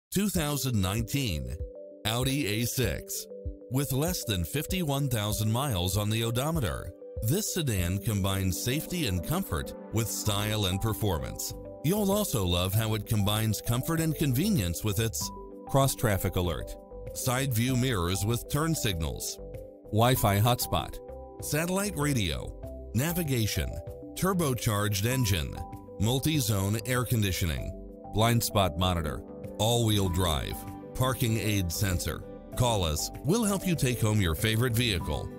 2019 Audi A6. With less than 51,000 miles on the odometer, this sedan combines safety and comfort with style and performance. You'll also love how it combines comfort and convenience with its cross-traffic alert, side view mirrors with turn signals, Wi-Fi hotspot, satellite radio, navigation, turbocharged engine, multi-zone air conditioning, blind spot monitor, all-wheel drive, parking aid sensor. Call us, we'll help you take home your favorite vehicle.